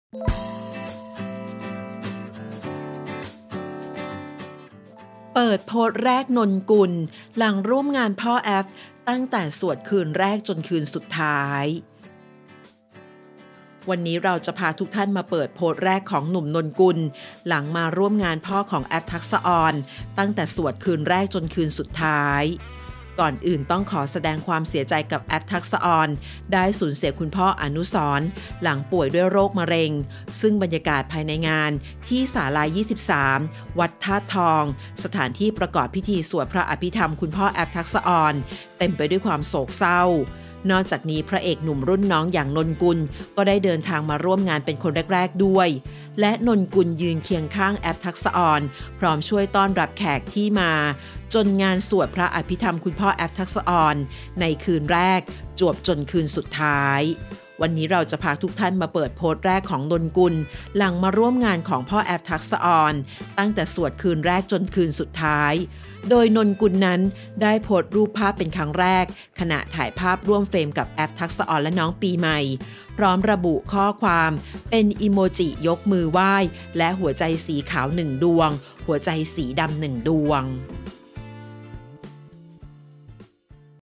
เปิดโพสต์แรกนนกุลหลังร่วมงานพ่อแอฟตั้งแต่สวดคืนแรกจนคืนสุดท้ายวันนี้เราจะพาทุกท่านมาเปิดโพสต์แรกของหนุ่มนนกุลหลังมาร่วมงานพ่อของแอฟทักษะออนตั้งแต่สวดคืนแรกจนคืนสุดท้ายก่อนอื่นต้องขอแสดงความเสียใจกับแอฟทักษะออนได้สูญเสียคุณพ่ออนุสรณ์หลังป่วยด้วยโรคมะเร็งซึ่งบรรยากาศภายในงานที่ศาลา 23 วัดธาตุทองสถานที่ประกอบพิธีสวดพระอภิธรรมคุณพ่อแอฟทักษะออนเต็มไปด้วยความโศกเศร้านอกจากนี้พระเอกหนุ่มรุ่นน้องอย่างนนกุลก็ได้เดินทางมาร่วมงานเป็นคนแรกๆด้วยและนนกุลยืนเคียงข้างแอฟทักษะออนพร้อมช่วยต้อนรับแขกที่มาจนงานสวดพระอภิธรรมคุณพ่อแอฟทักษะออนในคืนแรกจวบจนคืนสุดท้ายวันนี้เราจะพาทุกท่านมาเปิดโพสต์แรกของนนกุลหลังมาร่วมงานของพ่อแอฟทักษะออนตั้งแต่สวดคืนแรกจนคืนสุดท้ายโดยนนกุลนั้นได้โพสต์รูปภาพเป็นครั้งแรกขณะถ่ายภาพร่วมเฟรมกับแอฟทักษะออนและน้องปีใหม่พร้อมระบุข้อความเป็นอิโมจิยกมือไหว้และหัวใจสีขาว1 ดวงหัวใจสีดำ1 ดวง